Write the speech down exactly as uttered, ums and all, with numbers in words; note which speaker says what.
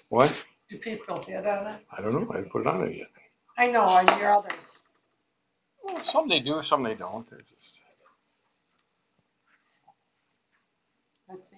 Speaker 1: What?
Speaker 2: Do people bid on it?
Speaker 1: I don't know. I haven't put it on there yet.
Speaker 2: I know, on your others.
Speaker 1: Well, some they do, some they don't. They're just.
Speaker 2: Let's see.